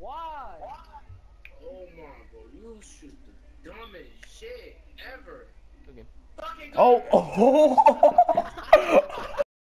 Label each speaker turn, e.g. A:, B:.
A: Why?
B: Oh my, bro, you shoot the dumbest shit ever.
A: Okay.
B: Fucking
C: Oh,
B: car.
C: oh.